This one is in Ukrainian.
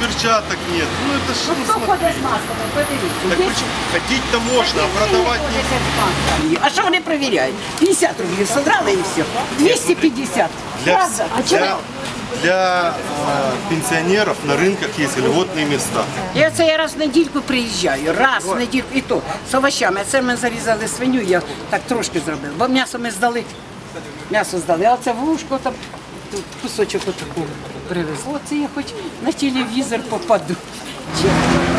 перчаток нет. Ну это ж, ну, Хто смотри. ходить з масками? Подивіться. Так почему? Ходить-то можно, а продавать не... А що вони перевіряють? 50 рублів содрали і все. 250. Для, Правда? А чому? для пенсионеров на рынках есть льготные места. Я раз в недільку приїжджаю, раз в недільку, і то з овощами. Це ми зарізали свиню, я так трошки зробив. Бо м'ясо ми здали, а це вушко там, тут кусочок отакого привезло. Це я хоч на телевізор попаду. Чесно.